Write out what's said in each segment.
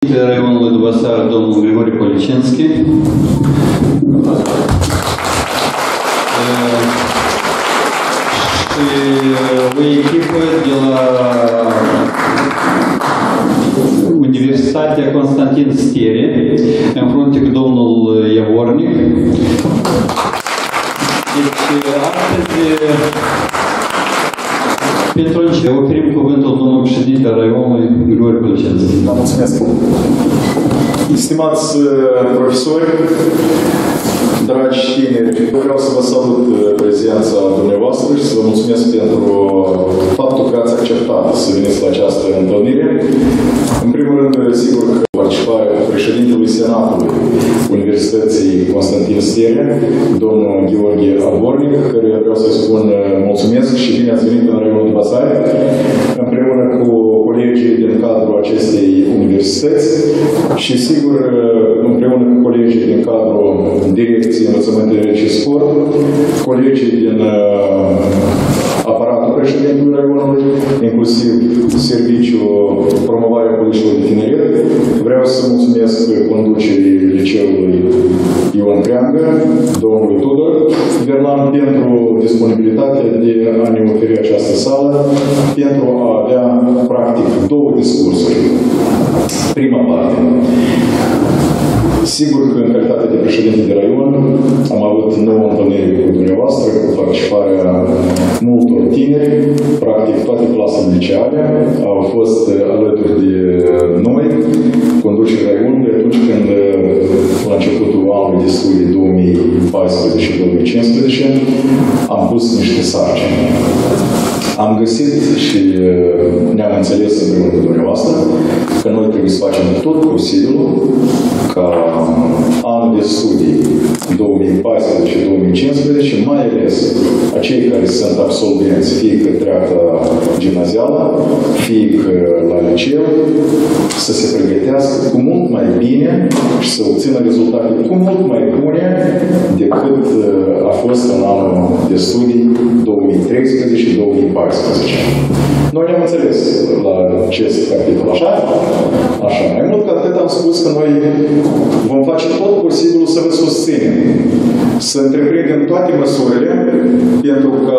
Raiονului Dubăsară, domnul Grigore Policinski. Și o echipă de la Universitatea Constantin Stere, în frunte cu domnul Iavornic. Deci, astăzi, pentru început, oferim cuvântul domnului președinte al Raiονului Grigore Policinski. Da, mulțumesc. Stimați profesori, dragi tineri, vreau să vă salut prezența dumneavoastră și să vă mulțumesc pentru faptul că ați acceptat să veniți la această întâlnire. În primul rând, sigur că participarea președintelui Senatului Universității Constantin Stere, domnul Gheorghe Avornic, căruia vreau să-i spun mulțumesc și bine ați venit în Raionul Dubăsară, împreună cu colegii din cadrul acestei universități și, sigur, împreună cu colegii din cadrul Direcției Învățământului și Sport, colegii din aparatul președintelui Raionului, inclusiv Serviciul Promovarea Politicilor de Tineret. Vreau să mulțumesc conducerii Liceului Ion Creangă, domnului Tudor Verlan, pentru disponibilitatea de a ne oferi această sală, pentru a avea, practic, două discursuri. Prima parte. Sigur că, în calitate de președinte de raion, am avut 9 întâlniri cu dumneavoastră, cu participarea multor tineri, practic toate clasele liceale au fost alături de noi, conducerea raionului, atunci când, la începutul anului de studii 2014-2015, am pus niște sarcini. Am găsit și ne-am înțeles împreună cu dumneavoastră că noi trebuie să facem tot posibilul ca anul de studii 2014-2015, mai ales acei care sunt absolvenți, fie că treacă gimnazială, fie că la liceu, să se pregătească cu mult mai bine și să obțină rezultate cu mult mai bune decât a fost în anul de studii 2013 și 2014. Noi ne-am înțeles la acest capitol, așa? Așa. Mai mult ca atât am spus că noi vom face tot posibilul să vă susținem, să întreprindem toate măsurile pentru că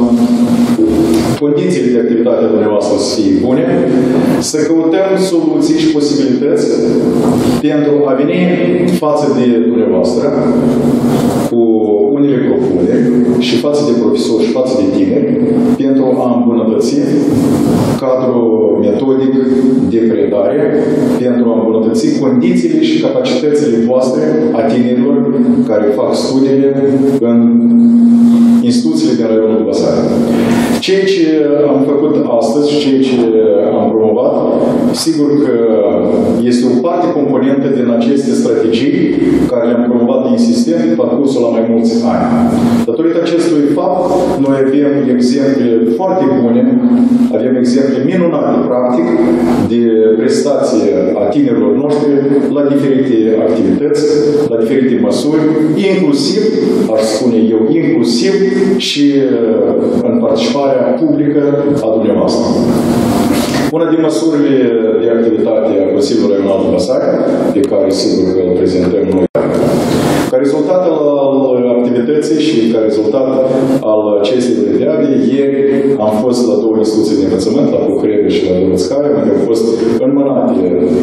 condițiile de activitate a dumneavoastră să fie bune, să căutăm soluții și posibilități pentru a veni față de dumneavoastră cu unele propuneri și față de profesori și față de tineri pentru a îmbunătăți cadrul metodic de predare, pentru a îmbunătăți condițiile și capacitățile voastre a tinerilor care fac studiile în instituțiile din Raionul Dubăsară. Ceea ce am făcut astăzi și ceea ce am promovat, sigur că este o parte componentă din aceste strategii care le-am promovat insistent în parcursul la mai mulți ani. Datorită acestui fapt, noi avem exemple foarte bune, avem exemple minunate, practic, de prestație a tinerilor noștri la diferite activități, la diferite măsuri, inclusiv, aș spune eu, inclusiv și în participarea publică a dumneavoastră. Una din măsurile de activitate a Consiliului Raional Dubăsară, pe care sigur că îl prezentăm noi, ca rezultat al activității și ca rezultat al acestei olimpiade, ieri am fost la două instituții de învățământ, la Bucurebe și la Dubăscară, unde au fost înmânate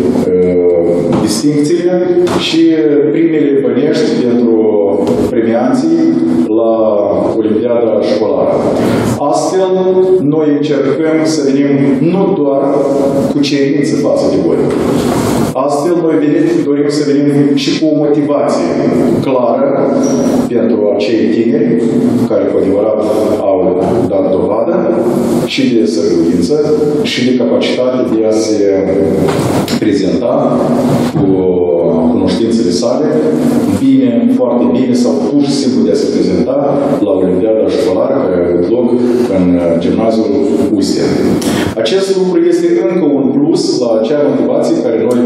distincțiile și primele bănești pentru premianții la Olimpiada școlară. Astfel, noi încercăm să venim nu doar cu cerințe față de voi. Astfel, noi dorim să venim și cu o motivație clară pentru acei tineri care cu adevărat au dat dovadă și de săruință și de capacitate de a se prezenta cu cunoștințele sale bine, foarte bine sau pur și simplu de a se prezenta la Olimpiada școlară care a avut loc în gimnaziul Ustea. Acest lucru este încă un plus la acea motivație care noi o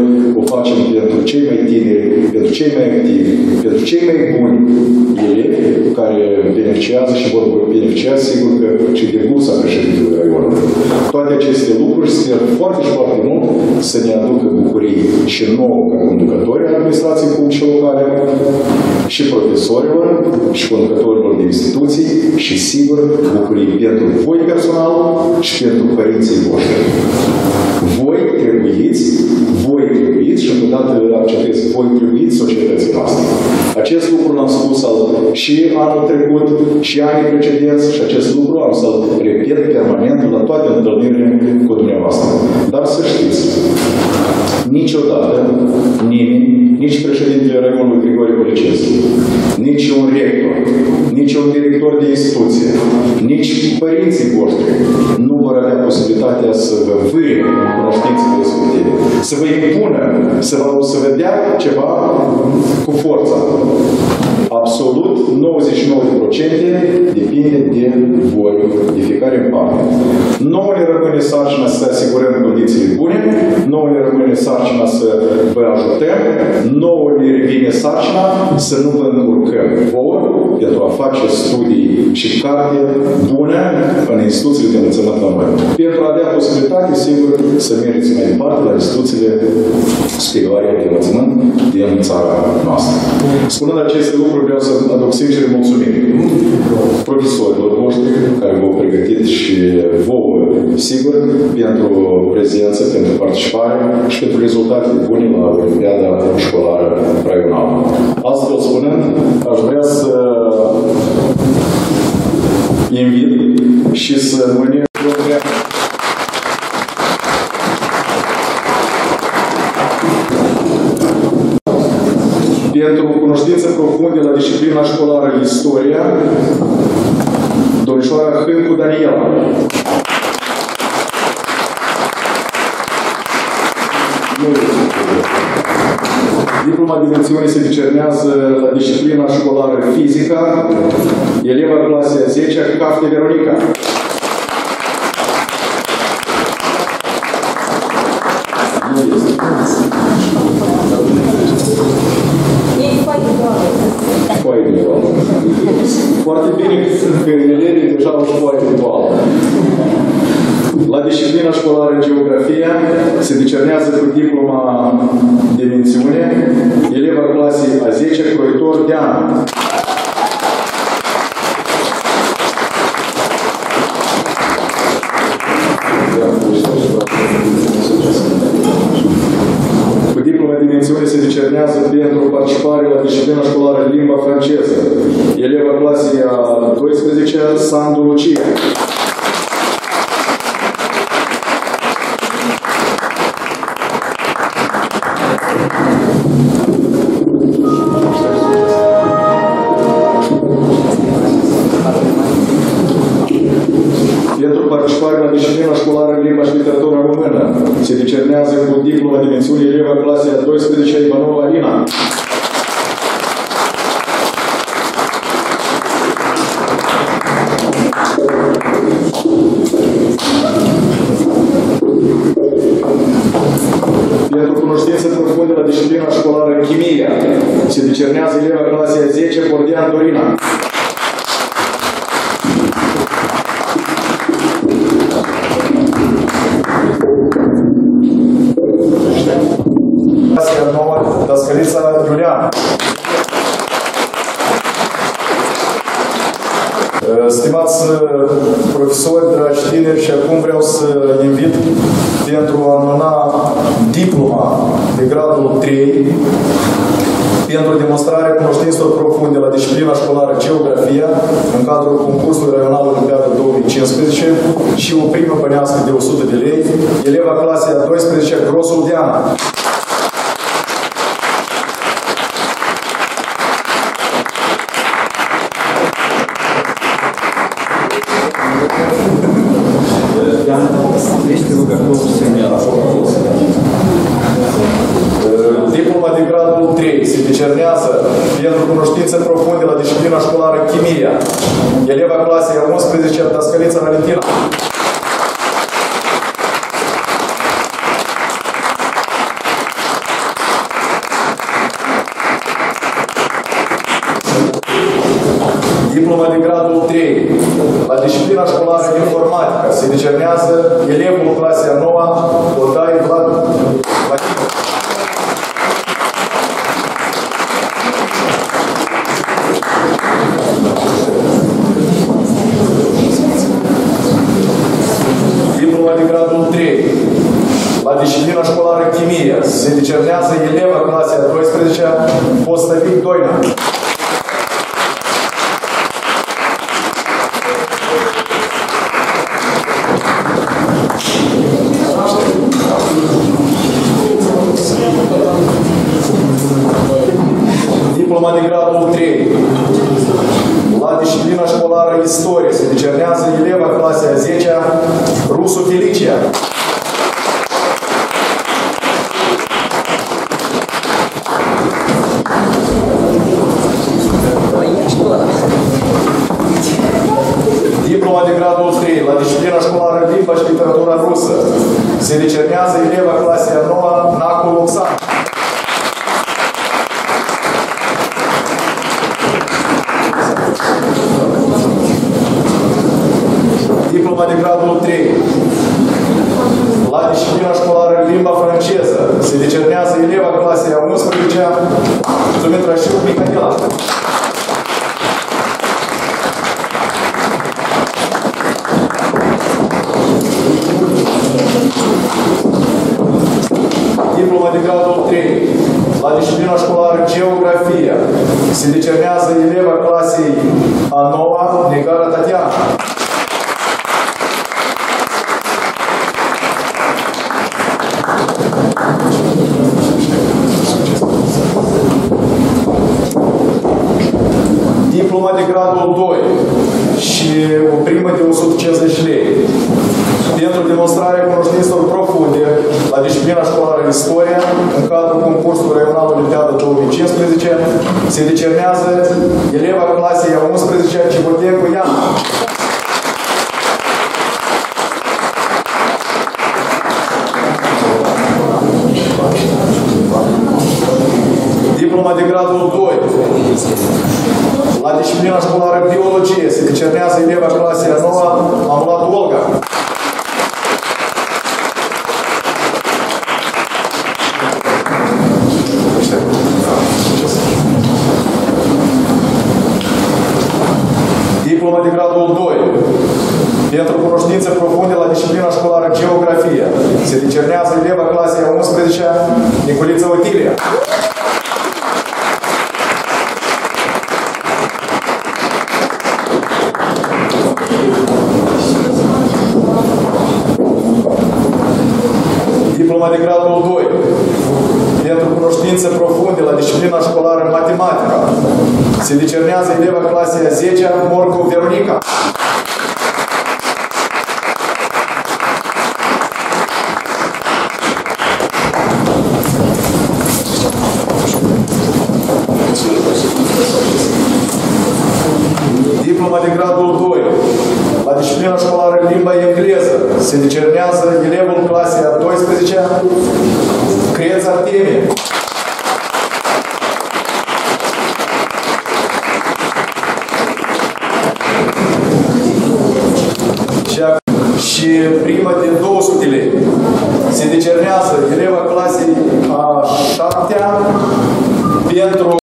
facem pentru cei mai tineri, pentru cei mai activi, pentru cei mai buni elevi care beneficiază și vor beneficia, sigur că și de bursa președintelui raionului. Toate aceste lucruri sper foarte și foarte mult să ne aducă bucurii și nouă ca conducători ai administrației publice locale, și profesorilor, și conducătorilor de instituții, și sigur bucurii pentru voi personal și pentru părinții voștri. Voi trebuiți, și încă o dată accentez, voi trebuiți societății noastre. Acest lucru l-am spus și anul trecut, și anii precedenți, și acest lucru am să-l repet permanent la toate întâlnirile cu dumneavoastră. Dar să știți, niciodată nimeni, nici președintele raionului Grigore Policescu, nici un rector, nici un director de instituție, nici părinții voștri nu vor avea posibilitatea să vă vâre cunoștințele respective, să vă impună, să vă dea ceva cu forța. Absolut 99% depinde de voi, de fiecare în parte. Nouă ne rămâne sarcina să asigurăm condiții bune, nouă ne rămâne sarcina să vă ajutăm, nouă ne revine sarcina să nu vă încurcăm vouă pentru a face studii și carte bună în instituțiile de învățământ la noi. Pentru a avea posibilitate, sigur, să mergeți mai departe la instituțiile superioare de învățământ din țara noastră. Spunând aceste lucruri, vreau să aduc sincere mulțumiri profesorilor voștri care v-au pregătit și vouă, sigur, pentru prezență, pentru participare și pentru rezultatele bune la Olimpiada Școlară Raională. Astfel spunând, aș vrea să invit și să mâine pentru cunoștință profunde la disciplina școlară istoria, domnișoara Hâncu Daniela. Diploma de mențiune se decernează la disciplina școlară fizică, eleva clasei a 10-a, Cafte Veronica. Foarte bine că elevii deja au școală duală. La disciplina școlară Geografia se decernează cu diploma de mențiune eleva clasei a 10-a, Croitor Deana. Cu diploma de mențiune se decernează pentru participare la disciplina școlară limba franceză eleva clasei a 12-a, Sandu Lucia. Pentru participare la disciplina școlară în limba și literatura română se decernează cu diploma de mențiune eleva clasei a 12-a, Ivanova Alina. Pentru cunoștință profundă la disciplina școlară Chimia se decernează eleva clasei a 10-a, Bordean Dorina. Clasia 9, Dascălița Iuliana. Stimați profesori, dragi tineri, și acum vreau să invit pentru a înmâna diploma de gradul 3 pentru demonstrarea cunoștințelor profunde la disciplina școlară Geografia în cadrul concursului raional Olimpiada 2015 și o primă bănească de 100 de lei, eleva clasei a 12-a, Grosul Deana. Diploma de gradul 3 se decernează pentru cunoștință profunde la disciplina școlară Chimia, eleva clasei a 11-a, Dascălița Valentina. Diploma de gradul 3. La disciplina școlară de informatică se decernează elevul clasei a 9-a, Odai Vlad Vatinov. Diploma de gradul 3. La disciplina școlară chimie se decernează eleva clasei a 12-a, Postăvic Doina. Diploma de gradul 3. La disciplina școlară istorie se decernează eleva clasei a 10-a, Rusu Felicia. Diploma de gradul 3. La disciplina școlară limba și literatura rusă se decernează eleva clasei a 9-a, Nacul Oxana. Diploma de gradul 3. La disciplina școlară limba franceză se decernează eleva clasei a 11-a, Dumitrașiu Mihaela. Diploma de gradul 3. La disciplina școlară geografia se decernează eleva clasei a 9-a, Negara Tatiana. Diploma de gradul 2 și o primă de 150 lei. Pentru demonstrarea cunoștințelor profunde la disciplina școlară istoria, în cadrul concursului regional Olimpiada 2015, se decernează eleva clasei a 11-a, Cibotecu Iana. Diploma de gradul 2. La disciplina școlară biologie se decernează eleva clasei a 9-a, Amulat Olga. Diploma de gradul 2. Pentru cunoștințe profunde la disciplina școlară geografie se decernează eleva clasei a 11-a, Niculița Otilia. Diploma de gradul 2. Pentru cunoștințe profunde la disciplina școlară matematică se decernează eleva clasei a 10-a, Morcov Veronica. Diploma de gradul 2. La disciplina școlară limba engleză se decernează elevul clasei a 12-a, Creț Artemie. Și prima de 200 lei se decernează eleva clasei a 7-a pentru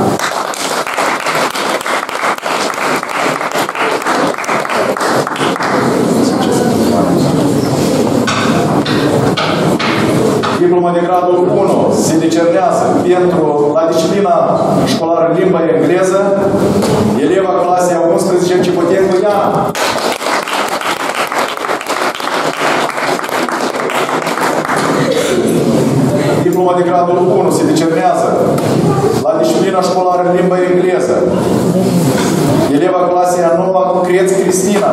diploma de gradul 1 se decernează pentru la disciplina școlară limba engleză eleva clasei a 11-a, Cipotencu Iana. Diploma de gradul 1 se decernează la disciplina școlară limba engleză eleva clasei a 9-a, Creț Cristina.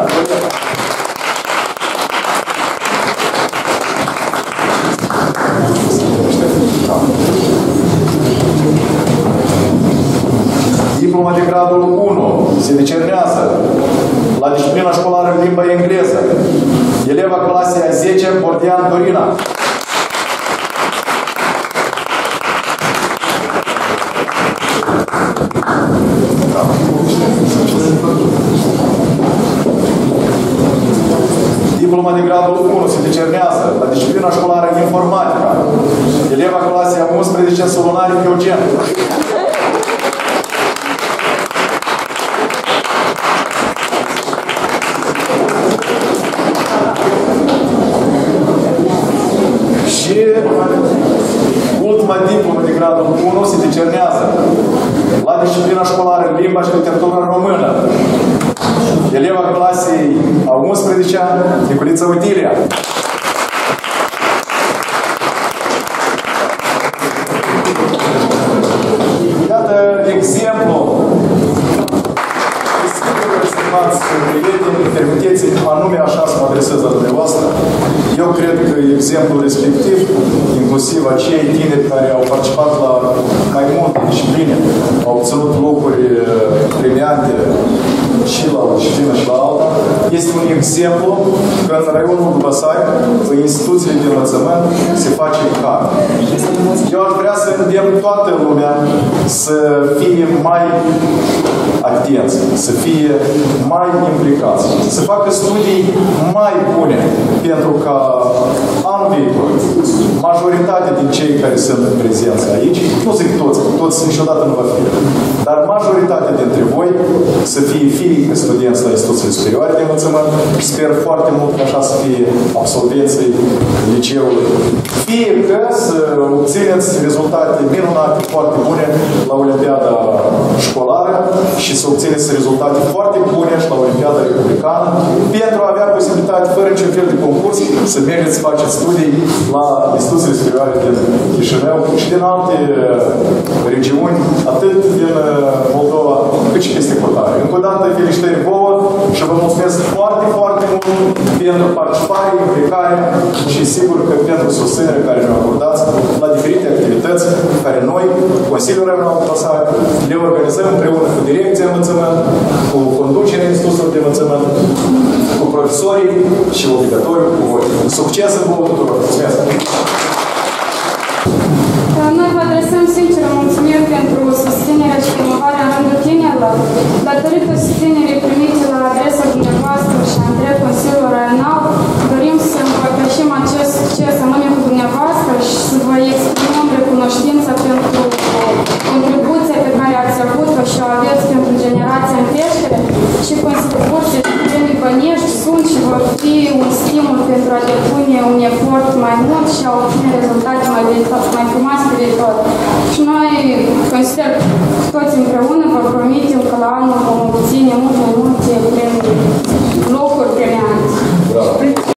Diploma de gradul 1 se decernează la disciplina școlară limba engleză eleva clasei a 10-a, Bordean Dorina. Diploma de gradul 1 se decernează la disciplina școlară în informatică. Eleva clasei a 11 Solonari Eugen. Și ultima diplomă de gradul 1 se decernează la disciplina școlară în limba și literatură română. Eleva clasei a 11-a, Niculița Utilia. Iată exemplu. Stimați prieteni, permiteți-mi anume așa să mă adresez la dumneavoastră. Eu cred că exemplul respectiv, inclusiv acei tineri care au participat la mai multe discipline, au obținut locuri premiante și la o disciplină și la alta, este un exemplu că în raionul Dubăsari, în instituțiile de învățământ, se face car. Eu aș vrea să îndemn toată lumea să fie mai atenți, să fie mai implicați, să facă studii mai bune, pentru că anul viitor, majoritatea din cei care sunt prezenți aici, nu zic toți niciodată nu va fi, dar majoritatea dintre voi să fie fie studenți la instituții superioare de învățământ, sper foarte mult că așa să fie absolvenții liceului, fie că să obțineți rezultate minunate, foarte bune la Olimpiada școlară și să obțineți rezultate foarte bune și la Olimpiada republicană, pentru a avea posibilitate, fără niciun fel de concurs, să mergeți să faceți studii la instituțiile superioare din Chișinău și din alte regiuni, atât din Moldova, cât și peste hotare. Încă o dată, felicitări vouă și vă mulțumesc foarte, foarte mult pentru participare, implicare și sigur că pentru susținerea care ne-o acordați la diferite activități care noi, Consiliul Regional Dubăsari, le organizăm împreună cu Direcția Învățământ, cu conducerea instituțiilor de învățământ, cu profesorii și obligatoriu cu voi. Succes în vouă tuturor! Mulțumesc! Noi vă adresăm sincer mulțumiri pentru susținerea și promovarea în rândul tinerilor. Datorită susținerii primite la adresa dumneavoastră și a întreg Consiliul Regional, dorim să împărtășim acest succes anume cu dumneavoastră și să vă exprimăm recunoștința pentru contribuția pe care ați avut-o și o aveți pentru generația în creștere și contribuții premii bănești sunt și vor fi un stimul pentru a depune un efort mai mult și a obține rezultate mai frumoase pe viitor. Și noi consider că toți împreună vă promitem că la anul vom obține mult mai multe premii, locuri premiante.